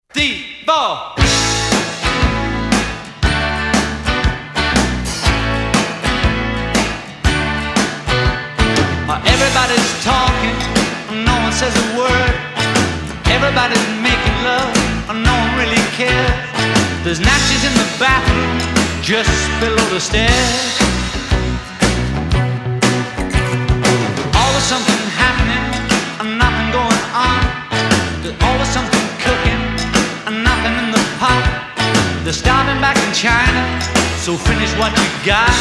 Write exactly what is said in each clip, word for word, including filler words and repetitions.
Devo. Everybody's talking, no one says a word. Everybody's making love, no one really cares. There's natches in the bathroom, just below the stairs. Always something happening, nothing going on. There's always something cooking, nothing in the pot. They're starving back in China, so finish what you got.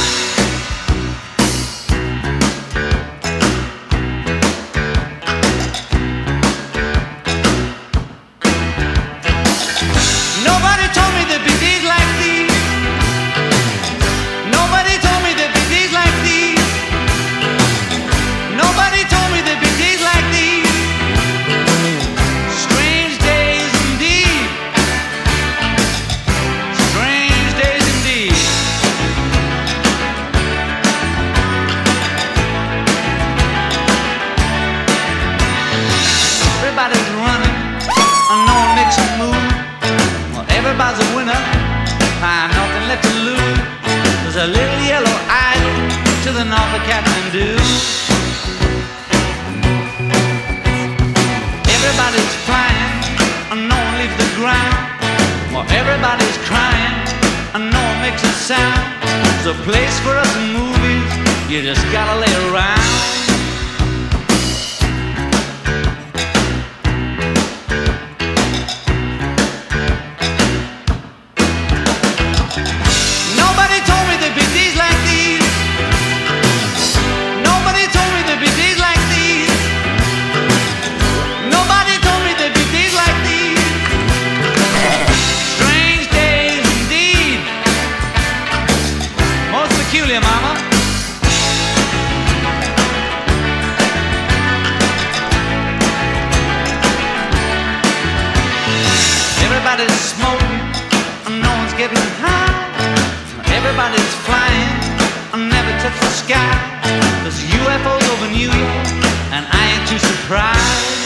Everybody's running, and no one makes a move. Well, everybody's a winner, and nothing left to lose. There's a little yellow idol to the north of Kathmandu. Everybody's flying, and no one leaves the ground. Well, everybody's crying, and no one makes a sound. There's a place for us in movies, you just gotta lay around. Mama, everybody's smoking, and no one's getting high. Everybody's flying, and never touch the sky. There's U F Os over New York, and I ain't too surprised.